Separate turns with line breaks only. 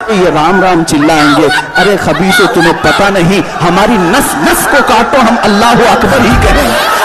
ये राम राम चिल्लाएंगे। अरे खबीसो तुम्हें पता नहीं, हमारी नस नस को काटो, हम अल्लाह अकबर ही कहें।